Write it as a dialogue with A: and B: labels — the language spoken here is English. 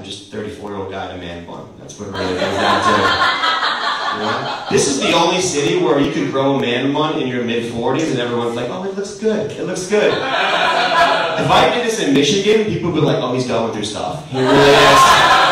A: just 34-year-old guy in a man bun. That's what it really comes down to. You know? This is the only city where you can grow a man bun in your mid-40s and everyone's like, oh, it looks good. It looks good. If I did this in Michigan, people would be like, oh, he's going through stuff. He really is.